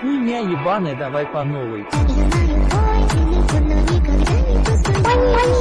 Хуйня ебаная, давай по новой. Я знаю, ой, ты летел, но никогда не поступай.